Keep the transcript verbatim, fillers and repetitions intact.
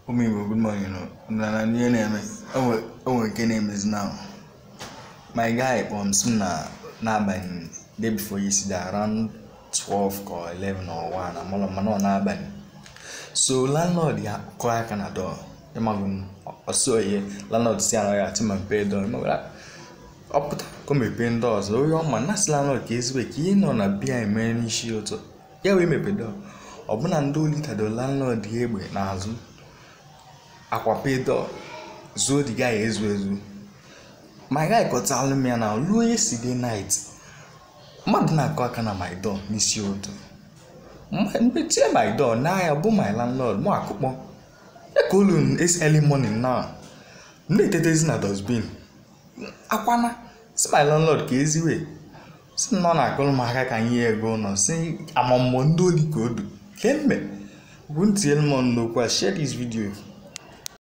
Umi, good morning. Na new name. Oh, oh, okay, name is now. My guy from Suna Naban day before yesterday around twelve or eleven or one. I'm all man on Naban. So landlord ya call can door. The magun also ye landlord say I at him and pay door. Up come pay doors. So your man that's landlord case week. You know na be a man issue to. Yeah, we may pay door. Obuna ndo lita the landlord yebe na azu. Aqua pay door. So the guy is with my guy got telling me now, yesterday night. Madna kwaka my door, Miss Yoto. My door, now I bought my landlord, more coupon. The column is early morning now. Late it is not dustbin. Aquana, see my landlord crazy way. Some non I call my can year ago now, say I'm on Mondo good. Came me. Wouldn't tell Mondo share this video.